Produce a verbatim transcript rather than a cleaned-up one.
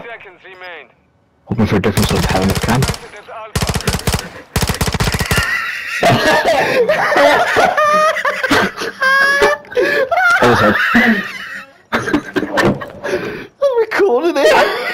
seconds remain. Hoping for a different sort of helmet cam. There's Alpha. That was it. I'm recording it.